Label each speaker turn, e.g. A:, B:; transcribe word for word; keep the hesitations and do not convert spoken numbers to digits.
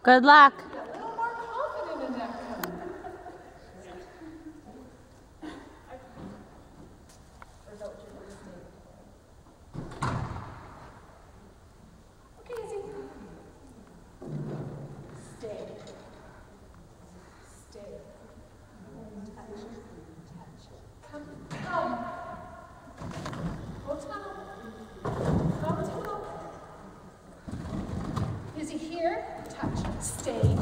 A: Good luck.
B: A little more confident in that coat. Okay, Izzy. Stay. Stay. Touch. Touch. Come. Come. Hotel. Hotel. Izzy, here. Touch. Stay.